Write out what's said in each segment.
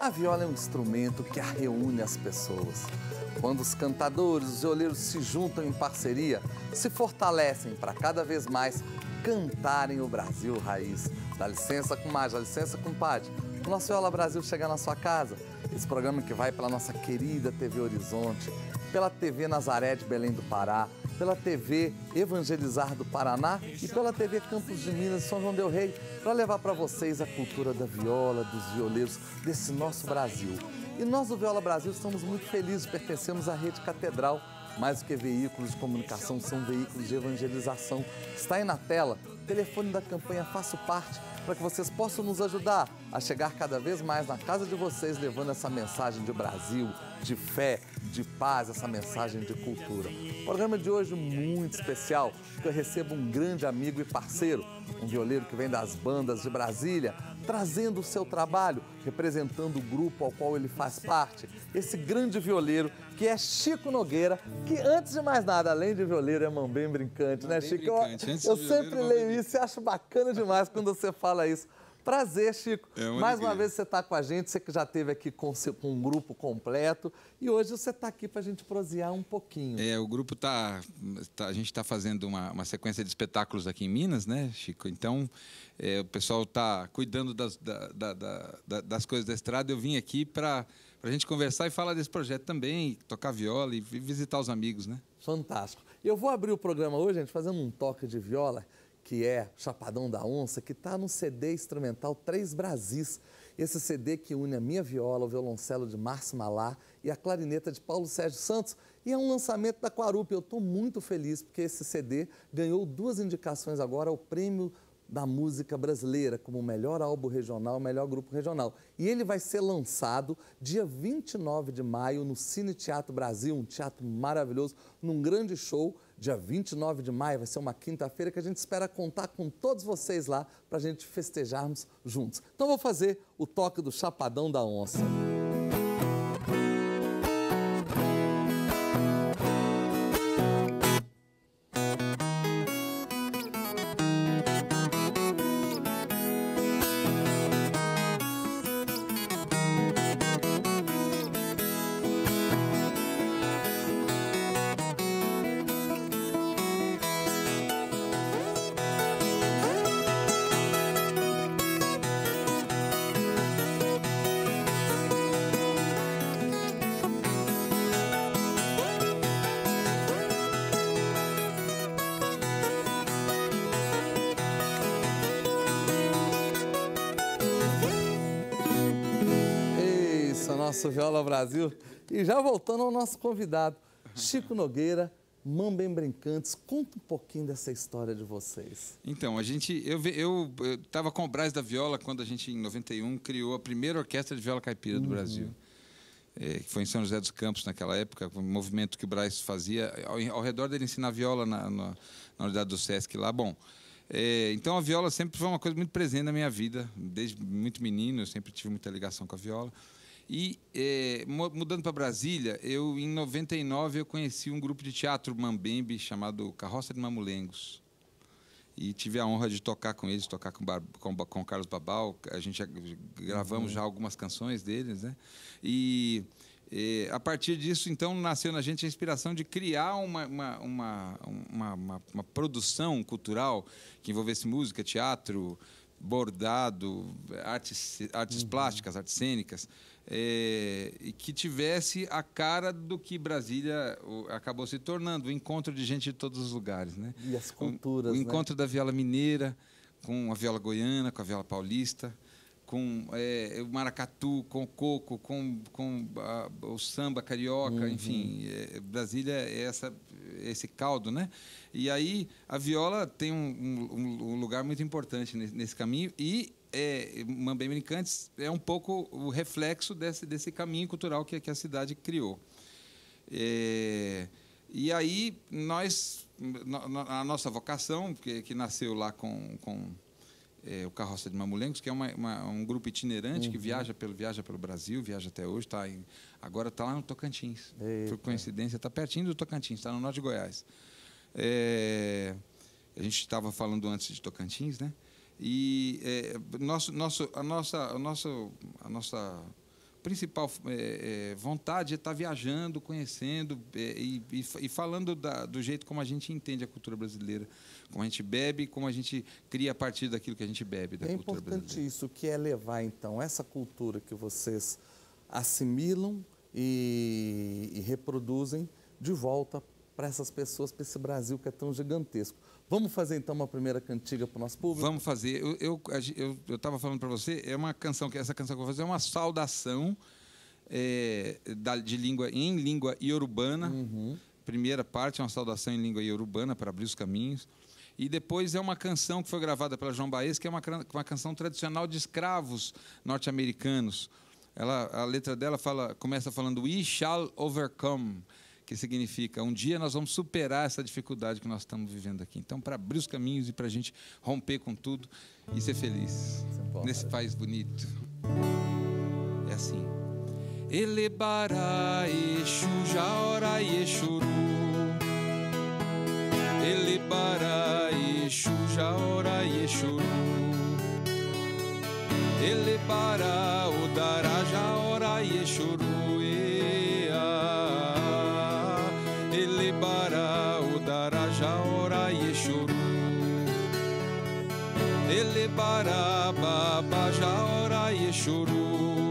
A viola é um instrumento que reúne as pessoas. Quando os cantadores, os violeiros se juntam em parceria, se fortalecem para cada vez mais cantarem o Brasil raiz. Dá licença, comadre, dá licença, compadre. O nosso Viola Brasil chega na sua casa. Esse programa que vai pela nossa querida TV Horizonte, pela TV Nazaré de Belém do Pará, pela TV Evangelizar do Paraná e pela TV Campos de Minas e São João del Rei, para levar para vocês a cultura da viola, dos violeiros, desse nosso Brasil. E nós do Viola Brasil estamos muito felizes, pertencemos à Rede Catedral. Mais do que veículos de comunicação, são veículos de evangelização. Está aí na tela o telefone da campanha Faço Parte, para que vocês possam nos ajudar a chegar cada vez mais na casa de vocês, levando essa mensagem de Brasil, de fé, de paz, essa mensagem de cultura. O programa de hoje é muito especial, porque eu recebo um grande amigo e parceiro, um violeiro que vem das bandas de Brasília, trazendo o seu trabalho, representando o grupo ao qual ele faz parte. Esse grande violeiro que é Chico Nogueira, que antes de mais nada, além de violeiro, é mambem brincante, né, Chico? Eu sempre leio isso e acho bacana demais quando você fala isso. Prazer, Chico. Mais uma vez você está com a gente, você que já esteve aqui com um grupo completo e hoje você está aqui para a gente prosear um pouquinho. O grupo a gente está fazendo uma sequência de espetáculos aqui em Minas, né, Chico? Então, o pessoal está cuidando das coisas da estrada. Eu vim aqui para a gente conversar e falar desse projeto também, tocar viola e visitar os amigos, né? Fantástico. Eu vou abrir o programa hoje, gente, fazendo um toque de viola, que é Chapadão da Onça, que está no CD instrumental Três Brasis. Esse CD que une a minha viola, o violoncelo de Márcio Malá e a clarineta de Paulo Sérgio Santos. E é um lançamento da Quarup. Eu estou muito feliz porque esse CD ganhou 2 indicações agora ao Prêmio da Música Brasileira, como o melhor álbum regional, o melhor grupo regional. E ele vai ser lançado dia 29 de maio no Cine Teatro Brasil, um teatro maravilhoso, num grande show. Dia 29 de maio, vai ser uma quinta-feira que a gente espera contar com todos vocês lá para a gente festejarmos juntos. Então vou fazer o toque do Chapadão da Onça. Nosso Viola Brasil. E já voltando ao nosso convidado, Chico Nogueira, Mambem Brincantes. Conta um pouquinho dessa história de vocês. Então, eu estava com o Brás da Viola quando a gente, em 91, criou a primeira orquestra de viola caipira do Brasil. Que foi em São José dos Campos naquela época, um movimento que o Brás fazia ao redor dele ensinar viola na unidade do Sesc lá. Bom, então a viola sempre foi uma coisa muito presente na minha vida. Desde muito menino, eu sempre tive muita ligação com a viola. E, mudando para Brasília, em 99, eu conheci um grupo de teatro mambembe chamado Carroça de Mamulengos. E tive a honra de tocar com eles, tocar com o Carlos Babal. A gente gravamos já algumas canções deles, né? E a partir disso, então, nasceu na gente a inspiração de criar uma produção cultural que envolvesse música, teatro, bordado, artes plásticas, artes cênicas, e que tivesse a cara do que Brasília acabou se tornando, o encontro de gente de todos os lugares, né? E as culturas, o encontro da viola mineira com a viola goiana, com a viola paulista, com o maracatu, com o coco, com o samba carioca, enfim, Brasília é esse caldo, né? E aí a viola tem um lugar muito importante nesse caminho e Mambem Brincantes é um pouco o reflexo desse caminho cultural que a cidade criou. E aí a nossa vocação, que nasceu lá com o Carroça de Mamulengos, que é um grupo itinerante que viaja pelo Brasil, viaja até hoje, agora está lá no Tocantins. Por coincidência, está pertinho do Tocantins, está no norte de Goiás. A gente estava falando antes de Tocantins, né? E a nossa principal vontade é estar viajando, conhecendo e falando do jeito como a gente entende a cultura brasileira, como a gente bebe, como a gente cria a partir daquilo que a gente bebe da cultura brasileira. É importante isso, que é levar, então, essa cultura que vocês assimilam e reproduzem de volta para essas pessoas, para esse Brasil que é tão gigantesco. Vamos fazer, então, uma primeira cantiga para o nosso público? Vamos fazer. Eu estava falando para você, essa canção que eu vou fazer é uma saudação em língua iorubana. Primeira parte é uma saudação em língua iorubana para abrir os caminhos. E depois é uma canção que foi gravada pela João Baez, que é uma canção tradicional de escravos norte-americanos. A letra dela começa falando "We shall overcome", que significa um dia nós vamos superar essa dificuldade que nós estamos vivendo aqui. Então, para abrir os caminhos e para a gente romper com tudo e ser feliz nesse país bonito. É assim. Elebará Exu Jaora Yeshuru, Elebará Exu Jaora Yeshuru, Elebará Odará Jaora Yeshuru, Elebará Odará Jaora Yeshuru, Elebará Baba Jaora Yeshuru,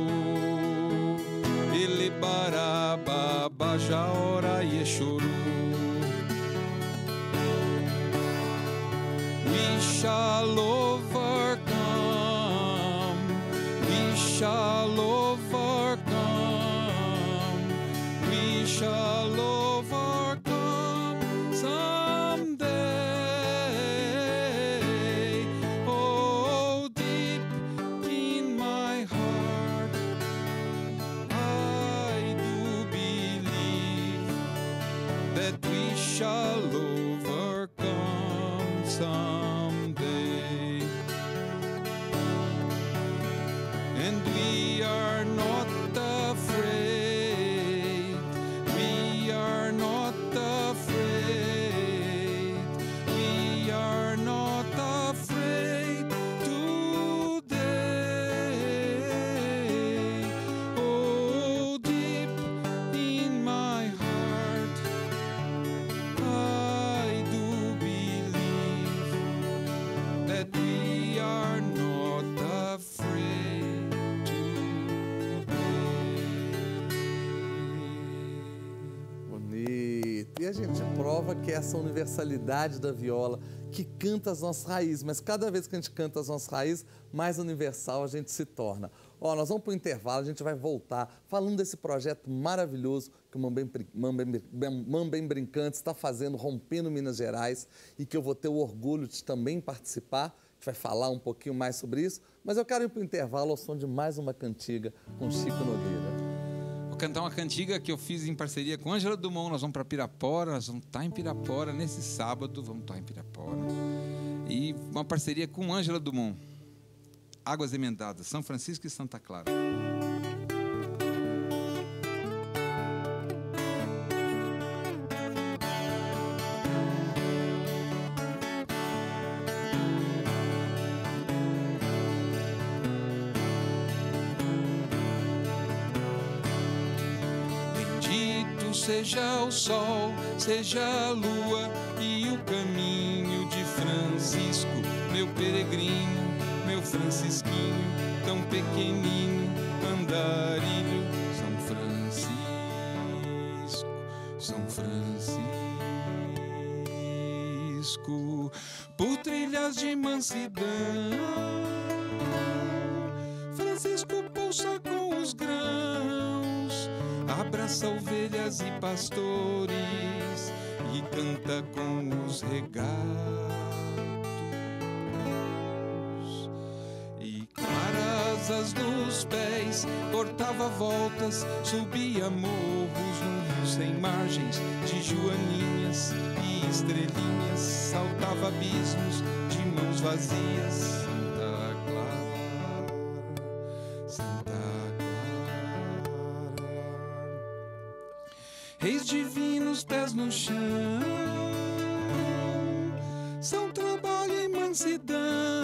Elebará Baba Jaora Yeshuru. We shall overcome, we shall overcome, we shall overcome someday. Oh, deep in my heart, I do believe that we shall overcome someday. And we are not afraid, we are not afraid, we are not afraid today. Oh, deep in my heart, I do believe that we are not afraid today. Bonito. E a gente prova que essa universalidade da viola, que canta as nossas raízes, mas cada vez que a gente canta as nossas raízes, mais universal a gente se torna. Ó, nós vamos para o intervalo, a gente vai voltar falando desse projeto maravilhoso que o Mambem Brincantes está fazendo, rompendo Minas Gerais, e que eu vou ter o orgulho de também participar. A gente vai falar um pouquinho mais sobre isso, mas eu quero ir para o intervalo ao som de mais uma cantiga com Chico Nogueira. Vou cantar uma cantiga que eu fiz em parceria com Ângela Dumont. Nós vamos para Pirapora, nós vamos estar em Pirapora nesse sábado, vamos estar em Pirapora. E uma parceria com Ângela Dumont. Águas Emendadas, São Francisco e Santa Clara. Bendito seja o sol, seja a lua e o caminho de Francisco, meu peregrino, meu francisquinho, tão pequenino, andarilho. São Francisco, São Francisco, por trilhas de mansidão, Francisco pulsa com os grãos, abraça ovelhas e pastores e canta com os regatos. Asas nos pés, cortava voltas, subia morros, num rio sem margens, de joaninhas e estrelinhas, saltava abismos de mãos vazias. Santa Clara, Santa Clara, reis divinos, pés no chão, são trabalho e mansidão,